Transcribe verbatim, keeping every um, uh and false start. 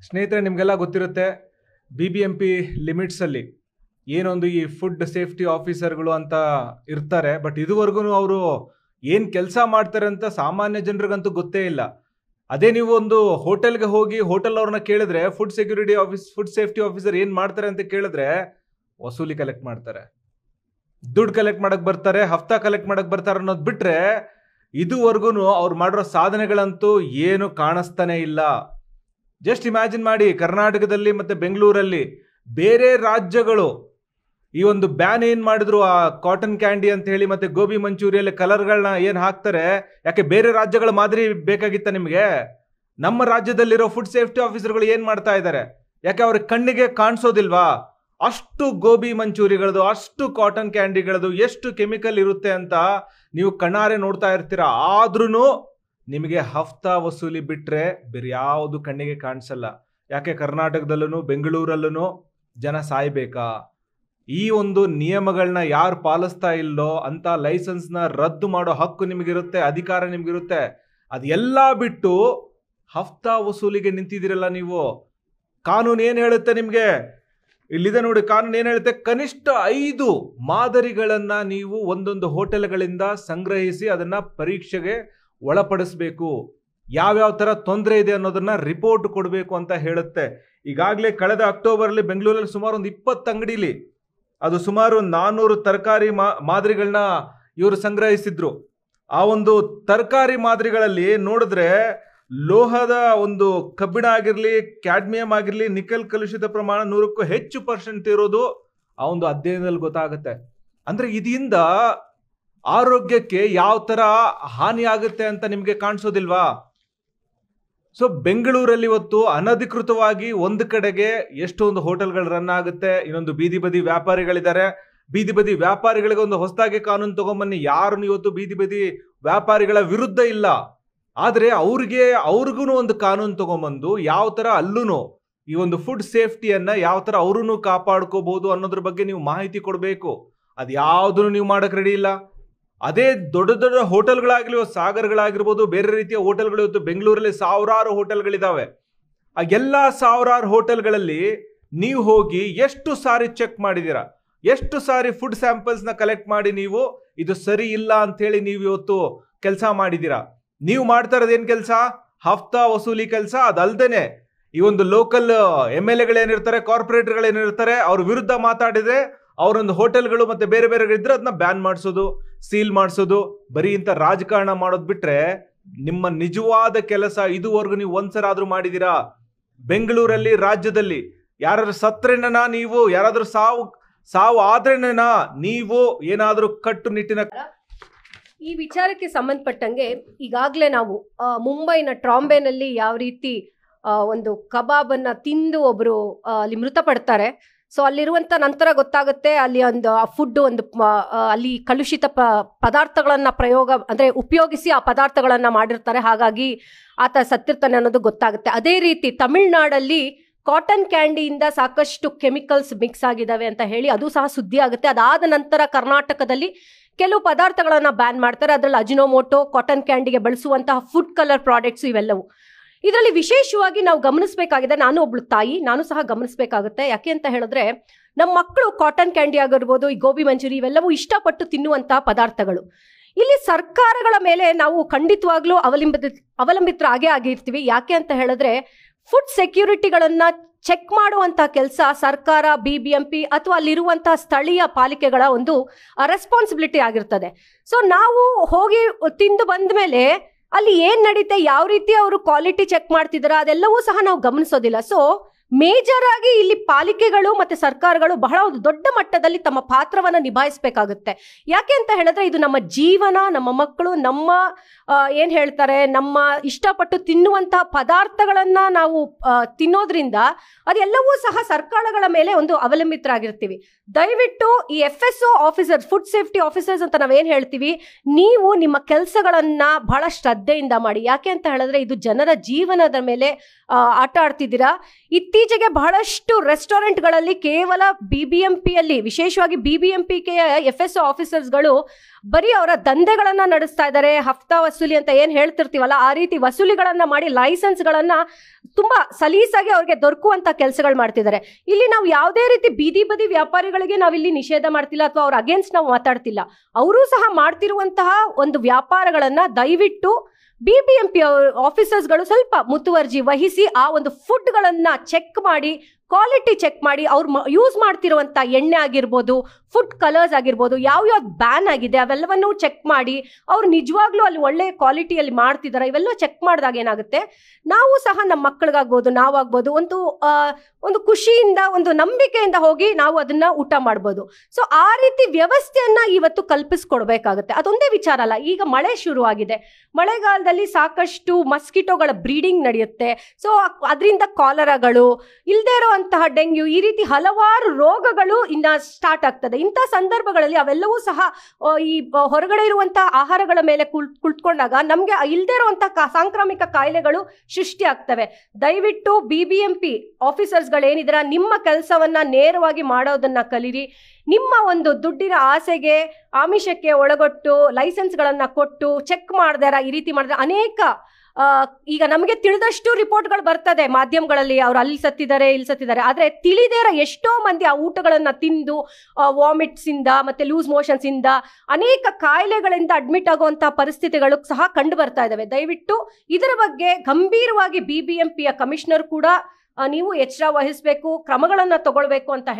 ಸ್ನೇಹಿತರೆ, ನಿಮಗೆಲ್ಲ ಗೊತ್ತಿರುತ್ತೆ ಬಿ ಬಿ ಎಂ ಪಿ ಲಿಮಿಟ್ಸಲ್ಲಿ ಏನೊಂದು ಈ ಫುಡ್ ಸೇಫ್ಟಿ ಆಫೀಸರ್ಗಳು ಅಂತ ಇರ್ತಾರೆ. ಬಟ್ ಇದುವರೆಗೂ ಅವರು ಏನು ಕೆಲಸ ಮಾಡ್ತಾರೆ ಅಂತ ಸಾಮಾನ್ಯ ಜನರಿಗಂತೂ ಗೊತ್ತೇ ಇಲ್ಲ. ಅದೇ ನೀವು ಒಂದು ಹೋಟೆಲ್ಗೆ ಹೋಗಿ ಹೋಟೆಲ್ ಅವ್ರನ್ನ ಕೇಳಿದ್ರೆ food security office food safety officer ಏನು ಮಾಡ್ತಾರೆ ಅಂತ ಕೇಳಿದ್ರೆ ವಸೂಲಿ ಕಲೆಕ್ಟ್ ಮಾಡ್ತಾರೆ, ದುಡ್ಡು ಕಲೆಕ್ಟ್ ಮಾಡಕ್ ಬರ್ತಾರೆ, ಹಫ್ತಾ ಕಲೆಕ್ಟ್ ಮಾಡಕ್ ಬರ್ತಾರೆ ಅನ್ನೋದು ಬಿಟ್ರೆ ಇದುವರೆಗೂ ಅವ್ರು ಮಾಡಿರೋ ಸಾಧನೆಗಳಂತೂ ಏನು ಕಾಣಿಸ್ತಾನೆ ಇಲ್ಲ. ಜಸ್ಟ್ ಇಮ್ಯಾಜಿನ್ ಮಾಡಿ, ಕರ್ನಾಟಕದಲ್ಲಿ ಮತ್ತೆ ಬೆಂಗಳೂರಲ್ಲಿ ಬೇರೆ ರಾಜ್ಯಗಳು ಈ ಒಂದು ಬ್ಯಾನ್ ಏನ್ ಮಾಡಿದ್ರು, ಆ ಕಾಟನ್ ಕ್ಯಾಂಡಿ ಅಂತ ಹೇಳಿ ಮತ್ತೆ ಗೋಬಿ ಮಂಚೂರಿಯಲ್ಲಿ ಕಲರ್ಗಳನ್ನ ಏನ್ ಹಾಕ್ತಾರೆ, ಯಾಕೆ ಬೇರೆ ರಾಜ್ಯಗಳ ಮಾದರಿ ಬೇಕಾಗಿತ್ತ ನಿಮಗೆ? ನಮ್ಮ ರಾಜ್ಯದಲ್ಲಿರೋ ಫುಡ್ ಸೇಫ್ಟಿ ಆಫೀಸರ್ಗಳು ಏನ್ ಮಾಡ್ತಾ ಇದ್ದಾರೆ? ಯಾಕೆ ಅವ್ರ ಕಣ್ಣಿಗೆ ಕಾಣಿಸೋದಿಲ್ವಾ? ಅಷ್ಟು ಗೋಬಿ ಮಂಚೂರಿಗಳದು, ಅಷ್ಟು ಕಾಟನ್ ಕ್ಯಾಂಡಿಗಳದು ಎಷ್ಟು ಕೆಮಿಕಲ್ ಇರುತ್ತೆ ಅಂತ ನೀವು ಕಣ್ಣಾರೆ ನೋಡ್ತಾ ಇರ್ತೀರಾ. ಆದ್ರೂ ನಿಮಗೆ ಹಫ್ತಾ ವಸೂಲಿ ಬಿಟ್ರೆ ಬೇರೆ ಯಾವುದು ಕಣ್ಣಿಗೆ ಕಾಣಿಸಲ್ಲ. ಯಾಕೆ ಕರ್ನಾಟಕದಲ್ಲೂ ಬೆಂಗಳೂರಲ್ಲೂ ಜನ ಸಾಯ್ಬೇಕಾ? ಈ ಒಂದು ನಿಯಮಗಳನ್ನ ಯಾರು ಪಾಲಿಸ್ತಾ ಇಲ್ಲೋ ಅಂತ ಲೈಸೆನ್ಸ್ನ ರದ್ದು ಮಾಡೋ ಹಕ್ಕು ನಿಮಗಿರುತ್ತೆ, ಅಧಿಕಾರ ನಿಮಗಿರುತ್ತೆ. ಅದೆಲ್ಲ ಬಿಟ್ಟು ಹಫ್ತಾ ವಸೂಲಿಗೆ ನಿಂತಿದ್ದೀರಲ್ಲ ನೀವು. ಕಾನೂನು ಏನು ಹೇಳುತ್ತೆ ನಿಮಗೆ? ಇಲ್ಲಿದೆ ನೋಡಿ, ಕಾನೂನು ಏನು ಹೇಳುತ್ತೆ? ಕನಿಷ್ಠ ಐದು ಮಾದರಿಗಳನ್ನ ನೀವು ಒಂದೊಂದು ಹೋಟೆಲ್ಗಳಿಂದ ಸಂಗ್ರಹಿಸಿ ಅದನ್ನ ಪರೀಕ್ಷೆಗೆ ಒಳಪಡಿಸಬೇಕು. ಯಾವ್ಯಾವ ತರ ತೊಂದರೆ ಇದೆ ಅನ್ನೋದನ್ನ ರಿಪೋರ್ಟ್ ಕೊಡಬೇಕು ಅಂತ ಹೇಳುತ್ತೆ. ಈಗಾಗಲೇ ಕಳೆದ ಅಕ್ಟೋಬರ್ಲಿ ಬೆಂಗಳೂರಲ್ಲಿ ಸುಮಾರು ಒಂದು ಇಪ್ಪತ್ತು ಅಂಗಡಿಲಿ ಅದು ಸುಮಾರು ನಾನ್ನೂರು ತರಕಾರಿ ಮಾ ಮಾದರಿಗಳನ್ನ ಇವರು ಸಂಗ್ರಹಿಸಿದ್ರು. ಆ ಒಂದು ತರಕಾರಿ ಮಾದರಿಗಳಲ್ಲಿ ನೋಡಿದ್ರೆ ಲೋಹದ ಒಂದು ಕಬ್ಬಿಣ ಆಗಿರ್ಲಿ, ಕ್ಯಾಡ್ಮಿಯಂ ಆಗಿರ್ಲಿ, ನಿಕಲ್ ಕಲುಷಿತ ಪ್ರಮಾಣ ನೂರಕ್ಕೂ ಹೆಚ್ಚು ಪರ್ಸೆಂಟ್ ಇರೋದು ಆ ಒಂದು ಅಧ್ಯಯನದಲ್ಲಿ ಗೊತ್ತಾಗುತ್ತೆ. ಅಂದ್ರೆ ಇದರಿಂದ ಆರೋಗ್ಯಕ್ಕೆ ಯಾವ ತರ ಹಾನಿ ಆಗುತ್ತೆ ಅಂತ ನಿಮ್ಗೆ ಕಾಣಿಸೋದಿಲ್ವಾ? ಸೊ ಬೆಂಗಳೂರಲ್ಲಿ ಇವತ್ತು ಅನಧಿಕೃತವಾಗಿ ಒಂದು ಕಡೆಗೆ ಎಷ್ಟೊಂದು ಹೋಟೆಲ್ಗಳು ರನ್ ಆಗುತ್ತೆ, ಇನ್ನೊಂದು ಬೀದಿ ಬದಿ ವ್ಯಾಪಾರಿಗಳಿದ್ದಾರೆ. ಬೀದಿ ಬದಿ ವ್ಯಾಪಾರಿಗಳಿಗೆ ಒಂದು ಹೊಸದಾಗಿ ಕಾನೂನು ತಗೊಂಬನ್ನಿ. ಯಾರು ಇವತ್ತು ಬೀದಿ ಬದಿ ವ್ಯಾಪಾರಿಗಳ ವಿರುದ್ಧ ಇಲ್ಲ, ಆದ್ರೆ ಅವ್ರಿಗೆ ಅವ್ರಿಗೂ ಒಂದು ಕಾನೂನು ತಗೊಂಬಂದು ಯಾವ ತರ ಅಲ್ಲೂ ಈ ಒಂದು ಫುಡ್ ಸೇಫ್ಟಿಯನ್ನ ಯಾವ ತರ ಅವ್ರೂ ಕಾಪಾಡ್ಕೋಬಹುದು ಅನ್ನೋದ್ರ ಬಗ್ಗೆ ನೀವು ಮಾಹಿತಿ ಕೊಡಬೇಕು. ಅದು ಯಾವುದನ್ನು ನೀವು ಮಾಡಕ್ ರೆಡಿ ಇಲ್ಲ. ಅದೇ ದೊಡ್ಡ ದೊಡ್ಡ ಹೋಟೆಲ್ಗಳಾಗಲಿ, ಸಾಗರ್ಗಳಾಗಿರ್ಬೋದು, ಬೇರೆ ರೀತಿಯ ಹೋಟೆಲ್ಗಳು ಇವತ್ತು ಬೆಂಗಳೂರಲ್ಲಿ ಸಾವಿರಾರು ಹೋಟೆಲ್ಗಳಿದಾವೆ. ಆ ಎಲ್ಲಾ ಸಾವಿರಾರು ಹೋಟೆಲ್ಗಳಲ್ಲಿ ನೀವು ಹೋಗಿ ಎಷ್ಟು ಸಾರಿ ಚೆಕ್ ಮಾಡಿದೀರಾ? ಎಷ್ಟು ಸಾರಿ ಫುಡ್ ಸ್ಯಾಂಪಲ್ಸ್ ನ ಕಲೆಕ್ಟ್ ಮಾಡಿ ನೀವು ಇದು ಸರಿ ಇಲ್ಲ ಅಂತ ಹೇಳಿ ನೀವು ಇವತ್ತು ಕೆಲಸ ಮಾಡಿದೀರಾ? ನೀವು ಮಾಡ್ತಾ ಇರೋದು ಏನ್ ಕೆಲಸ? ಹಫ್ತಾ ವಸೂಲಿ ಕೆಲಸ. ಅದಲ್ದೇನೆ ಈ ಒಂದು ಲೋಕಲ್ ಎಮ್ ಎಲ್ ಎಗಳೇನಿರ್ತಾರೆ, ಕಾರ್ಪೊರೇಟರ್ಗಳೇನಿರ್ತಾರೆ, ಅವ್ರ ವಿರುದ್ಧ ಮಾತಾಡಿದ್ರೆ ಅವರೊಂದು ಹೋಟೆಲ್ಗಳು ಮತ್ತೆ ಬೇರೆ ಬೇರೆ ಇದ್ರೆ ಅದನ್ನ ಬ್ಯಾನ್ ಮಾಡಿಸೋದು, ಸೀಲ್ ಮಾಡಿಸೋದು, ಬರೀ ಇಂಥ ರಾಜಕಾರಣ ಮಾಡೋದು ಬಿಟ್ರೆ ನಿಮ್ಮ ನಿಜವಾದ ಕೆಲಸ ಇದುವರೆಗೂ ನೀವು ಒಂದ್ಸರ ಆದ್ರೂ ಮಾಡಿದೀರಾ? ಬೆಂಗಳೂರಲ್ಲಿ ರಾಜ್ಯದಲ್ಲಿ ಯಾರಾದ್ರೂ ಸತ್ರೇನ ನೀವು, ಯಾರಾದ್ರೂ ಸಾವು ಸಾವು ಆದ್ರೇನ ನೀವು ಏನಾದ್ರೂ ಕಟ್ಟುನಿಟ್ಟಿನ ಈ ವಿಚಾರಕ್ಕೆ ಸಂಬಂಧಪಟ್ಟಂಗೆ ಈಗಾಗಲೇ ನಾವು ಮುಂಬೈನ ಟ್ರಾಂಬೆನಲ್ಲಿ ಯಾವ ರೀತಿ ಒಂದು ಕಬಾಬನ್ನ ತಿಂದು ಒಬ್ರು ಅಲ್ಲಿ ಮೃತಪಡ್ತಾರೆ. ಸೊ ಅಲ್ಲಿರುವಂತ ನಂತರ ಗೊತ್ತಾಗುತ್ತೆ ಅಲ್ಲಿ ಒಂದು ಆ ಫುಡ್ ಒಂದು ಅಲ್ಲಿ ಕಲುಷಿತ ಪ ಪದಾರ್ಥಗಳನ್ನ ಪ್ರಯೋಗ ಅಂದ್ರೆ ಉಪಯೋಗಿಸಿ ಆ ಪದಾರ್ಥಗಳನ್ನ ಮಾಡಿರ್ತಾರೆ, ಹಾಗಾಗಿ ಆತ ಸತ್ತಿರ್ತಾನೆ ಅನ್ನೋದು ಗೊತ್ತಾಗುತ್ತೆ. ಅದೇ ರೀತಿ ತಮಿಳ್ನಾಡಲ್ಲಿ ಕಾಟನ್ ಕ್ಯಾಂಡಿಯಿಂದ ಸಾಕಷ್ಟು ಕೆಮಿಕಲ್ಸ್ ಮಿಕ್ಸ್ ಆಗಿದಾವೆ ಅಂತ ಹೇಳಿ ಅದು ಸಹ ಸುದ್ದಿ ಆಗುತ್ತೆ. ಅದಾದ ನಂತರ ಕರ್ನಾಟಕದಲ್ಲಿ ಕೆಲವು ಪದಾರ್ಥಗಳನ್ನ ಬ್ಯಾನ್ ಮಾಡ್ತಾರೆ. ಅದರಲ್ಲಿ ಅಜಿನೋಮೋಟೊ, ಕಾಟನ್ ಕ್ಯಾಂಡಿಗೆ ಬಳಸುವಂತಹ ಫುಡ್ ಕಲರ್ ಪ್ರಾಡಕ್ಟ್ಸ್ ಇವೆಲ್ಲವು. ಇದರಲ್ಲಿ ವಿಶೇಷವಾಗಿ ನಾವು ಗಮನಿಸಬೇಕಾಗಿದೆ, ನಾನು ಒಬ್ಳು ತಾಯಿ, ನಾನು ಸಹ ಗಮನಿಸಬೇಕಾಗುತ್ತೆ. ಯಾಕೆ ಅಂತ ಹೇಳಿದ್ರೆ ನಮ್ಮ ಮಕ್ಕಳು ಕಾಟನ್ ಕ್ಯಾಂಡಿ ಆಗಿರ್ಬೋದು, ಈ ಗೋಬಿ ಮಂಚೂರಿ ಇವೆಲ್ಲವೂ ಇಷ್ಟಪಟ್ಟು ತಿನ್ನುವಂತಹ ಪದಾರ್ಥಗಳು. ಇಲ್ಲಿ ಸರ್ಕಾರಗಳ ಮೇಲೆ ನಾವು ಖಂಡಿತವಾಗ್ಲೂ ಅವಲಂಬಿತ ಅವಲಂಬಿತರಾಗೇ ಆಗಿರ್ತೀವಿ. ಯಾಕೆ ಅಂತ ಹೇಳಿದ್ರೆ ಫುಡ್ ಸೆಕ್ಯೂರಿಟಿಗಳನ್ನ ಚೆಕ್ ಮಾಡುವಂತಹ ಕೆಲಸ ಸರ್ಕಾರ, ಬಿ ಬಿ ಎಂ ಪಿ ಅಥವಾ ಅಲ್ಲಿರುವಂತಹ ಸ್ಥಳೀಯ ಪಾಲಿಕೆಗಳ ಒಂದು ರೆಸ್ಪಾನ್ಸಿಬಿಲಿಟಿ ಆಗಿರ್ತದೆ. ಸೊ ನಾವು ಹೋಗಿ ತಿಂದು ಬಂದ ಮೇಲೆ ಅಲ್ಲಿ ಏನ್ ನಡೀತೆ, ಯಾವ ರೀತಿ ಅವರು ಕ್ವಾಲಿಟಿ ಚೆಕ್ ಮಾಡ್ತಿದಾರ ಅದೆಲ್ಲವೂ ಸಹ ನಾವು ಗಮನಿಸೋದಿಲ್ಲ. ಸೊ ಮೇಜರ್ ಆಗಿ ಇಲ್ಲಿ ಪಾಲಿಕೆಗಳು ಮತ್ತೆ ಸರ್ಕಾರಗಳು ಬಹಳ ಒಂದು ದೊಡ್ಡ ಮಟ್ಟದಲ್ಲಿ ತಮ್ಮ ಪಾತ್ರವನ್ನ ನಿಭಾಯಿಸಬೇಕಾಗುತ್ತೆ. ಯಾಕೆ ಅಂತ ಹೇಳಿದ್ರೆ ಇದು ನಮ್ಮ ಜೀವನ, ನಮ್ಮ ಮಕ್ಕಳು, ನಮ್ಮ ಏನ್ ಹೇಳ್ತಾರೆ ನಮ್ಮ ಇಷ್ಟಪಟ್ಟು ತಿನ್ನುವಂತಹ ಪದಾರ್ಥಗಳನ್ನ ನಾವು ತಿನ್ನೋದ್ರಿಂದ ಅದೆಲ್ಲವೂ ಸಹ ಸರ್ಕಾರಗಳ ಮೇಲೆ ಒಂದು ಅವಲಂಬಿತರಾಗಿರ್ತೀವಿ. ದಯವಿಟ್ಟು ಈ F S O officer, food safety officers ಅಂತ ನಾವೇನ್ ಹೇಳ್ತೀವಿ, ನೀವು ನಿಮ್ಮ ಕೆಲಸಗಳನ್ನ ಬಹಳ ಶ್ರದ್ಧೆಯಿಂದ ಮಾಡಿ. ಯಾಕೆ ಅಂತ ಹೇಳಿದ್ರೆ ಇದು ಜನರ ಜೀವನದ ಮೇಲೆ ಆಟ ಆಡ್ತಿದ್ದೀರಾ. ಇತ್ತೀಚೆಗೆ ಇತ್ತೀಚೆಗೆ ಬಹಳಷ್ಟು ರೆಸ್ಟೋರೆಂಟ್ಗಳಲ್ಲಿ ಕೇವಲ ಬಿ ಬಿ ಎಂ ಪಿಯಲ್ಲಿ, ವಿಶೇಷವಾಗಿ B B M P K F S ಆಫೀಸರ್ಸ್ಗಳು ಬರೀ ಅವರ ದಂಧೆಗಳನ್ನ ನಡೆಸ್ತಾ ಇದ್ದಾರೆ. ಹಫ್ತಾ ವಸೂಲಿ ಅಂತ ಏನ್ ಹೇಳ್ತಿರ್ತೀವಲ್ಲ, ಆ ರೀತಿ ವಸೂಲಿಗಳನ್ನ ಮಾಡಿ ಲೈಸೆನ್ಸ್ಗಳನ್ನ ತುಂಬಾ ಸಲೀಸಾಗಿ ಅವ್ರಿಗೆ ದೊರಕುವಂತ ಕೆಲಸಗಳು ಮಾಡ್ತಿದ್ದಾರೆ. ಇಲ್ಲಿ ನಾವು ಯಾವುದೇ ರೀತಿ ಬೀದಿ ಬದಿ ವ್ಯಾಪಾರಿಗಳಿಗೆ ನಾವಿಲ್ಲಿ ನಿಷೇಧ ಮಾಡ್ತಿಲ್ಲ ಅಥವಾ ಅವ್ರ ಅಗೇನ್ಸ್ಟ್ ನಾವು ಮಾತಾಡ್ತಿಲ್ಲ. ಅವರೂ ಸಹ ಮಾಡ್ತಿರುವಂತಹ ಒಂದು ವ್ಯಾಪಾರಗಳನ್ನ ದಯವಿಟ್ಟು ಬಿ ಬಿ ಎಂ ಪಿ ಆಫೀಸರ್ಸ್ಗಳು ಸ್ವಲ್ಪ ಮುತುವರ್ಜಿ ವಹಿಸಿ ಆ ಒಂದು ಫುಡ್ಗಳನ್ನ ಚೆಕ್ ಮಾಡಿ, ಕ್ವಾಲಿಟಿ ಚೆಕ್ ಮಾಡಿ, ಅವ್ರು ಯೂಸ್ ಮಾಡ್ತಿರುವಂಥ ಎಣ್ಣೆ ಆಗಿರ್ಬೋದು, ಫುಡ್ ಕಲರ್ಸ್ ಆಗಿರ್ಬೋದು, ಯಾವ್ಯಾವ್ದು ಬ್ಯಾನ್ ಆಗಿದೆ ಅವೆಲ್ಲವನ್ನೂ ಚೆಕ್ ಮಾಡಿ ಅವ್ರು ನಿಜವಾಗ್ಲೂ ಅಲ್ಲಿ ಒಳ್ಳೆ ಕ್ವಾಲಿಟಿಯಲ್ಲಿ ಮಾಡ್ತಿದ್ದಾರೆ ಇವೆಲ್ಲ ಚೆಕ್ ಮಾಡಿದಾಗ ಏನಾಗುತ್ತೆ, ನಾವು ಸಹ ನಮ್ಮ ಮಕ್ಕಳಿಗಾಗ್ಬೋದು, ನಾವಾಗ್ಬೋದು, ಒಂದು ಒಂದು ಖುಷಿಯಿಂದ ಒಂದು ನಂಬಿಕೆಯಿಂದ ಹೋಗಿ ನಾವು ಅದನ್ನ ಊಟ ಮಾಡ್ಬೋದು. ಸೊ ಆ ರೀತಿ ವ್ಯವಸ್ಥೆಯನ್ನ ಇವತ್ತು ಕಲ್ಪಿಸ್ಕೊಡ್ಬೇಕಾಗುತ್ತೆ. ಅದೊಂದೇ ವಿಚಾರ ಅಲ್ಲ, ಈಗ ಮಳೆ ಶುರು ಆಗಿದೆ, ಮಳೆಗಾಲದಲ್ಲಿ ಸಾಕಷ್ಟು ಮಸ್ಕಿಟೋಗಳ ಬ್ರೀಡಿಂಗ್ ನಡೆಯುತ್ತೆ. ಸೊ ಅದರಿಂದ ಕಾಲರಾಗಳು, ಇಲ್ಲದೇ ಇರೋ ಅಂತಹ ಡೆಂಗ್ಯೂ, ಈ ರೀತಿ ಹಲವಾರು ರೋಗಗಳು ಇನ್ನ ಸ್ಟಾರ್ಟ್ ಆಗ್ತದೆ. ಇಂಥ ಸಂದರ್ಭಗಳಲ್ಲಿ ಅವೆಲ್ಲವೂ ಸಹ ಈ ಹೊರಗಡೆ ಇರುವಂತಹ ಆಹಾರಗಳ ಮೇಲೆ ಕುಳ್ ಕುಳಿತುಕೊಂಡಾಗ ನಮ್ಗೆ ಇಲ್ಲದೇ ಇರುವಂತಹ ಸಾಂಕ್ರಾಮಿಕ ಕಾಯಿಲೆಗಳು ಸೃಷ್ಟಿ ಆಗ್ತವೆ. ದಯವಿಟ್ಟು ಬಿ ಬಿ ಎಂ ಪಿ ಆಫೀಸರ್ಸ್ಗಳೇನಿದ್ರ ನಿಮ್ಮ ಕೆಲಸವನ್ನ ನೇರವಾಗಿ ಮಾಡೋದನ್ನ ಕಲೀರಿ. ನಿಮ್ಮ ಒಂದು ದುಡ್ಡಿನ ಆಸೆಗೆ, ಆಮಿಷಕ್ಕೆ ಒಳಗೊಟ್ಟು ಲೈಸೆನ್ಸ್ಗಳನ್ನ ಕೊಟ್ಟು ಚೆಕ್ ಮಾಡ್ದಾರ ಈ ರೀತಿ ಮಾಡಿದ್ರೆ ಅನೇಕ ಈಗ ನಮಗೆ ತಿಳಿದಷ್ಟು ರಿಪೋರ್ಟ್ಗಳು ಬರ್ತದೆ ಮಾಧ್ಯಮಗಳಲ್ಲಿ, ಅವ್ರು ಅಲ್ಲಿ ಸತ್ತಿದ್ದಾರೆ ಇಲ್ಲಿ ಸತ್ತಿದ್ದಾರೆ, ಆದ್ರೆ ತಿಳಿದೇರ ಎಷ್ಟೋ ಮಂದಿ ಆ ಊಟಗಳನ್ನ ತಿಂದು ವಾಮಿಟ್ಸ್ ಇಂದ ಮತ್ತೆ ಲೂಸ್ ಮೋಷನ್ಸ್ ಇಂದ ಅನೇಕ ಕಾಯಿಲೆಗಳಿಂದ ಅಡ್ಮಿಟ್ ಆಗುವಂತಹ ಪರಿಸ್ಥಿತಿಗಳು ಸಹ ಕಂಡು ಬರ್ತಾ ಇದಾವೆ. ದಯವಿಟ್ಟು ಇದರ ಬಗ್ಗೆ ಗಂಭೀರವಾಗಿ ಬಿ ಬಿ ಎಂ ಪಿಯ ಕಮಿಷನರ್ ಕೂಡ ನೀವು ಎಚ್ಚರ ವಹಿಸಬೇಕು, ಕ್ರಮಗಳನ್ನ ತಗೊಳ್ಬೇಕು ಅಂತ